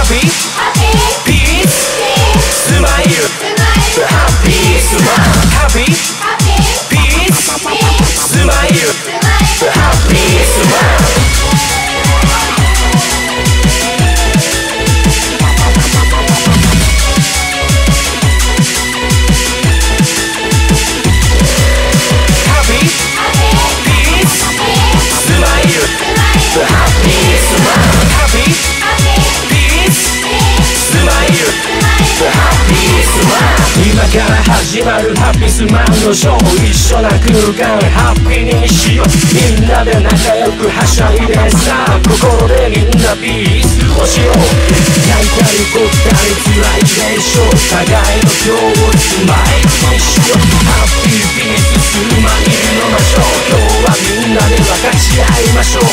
ッピーピーススマイルハッピースマンハッピーピーススマイルハッピースマン今から始まるハッピースマンのショー一緒な空間ハッピーにしようみんなで仲良くはしゃいでさ心でみんなピースをしよう泣いたり怒ったり辛いでしょう互いの今日をスマイルにしようハッピーピーススマイルの場所今日はみんなで分かち合いましょう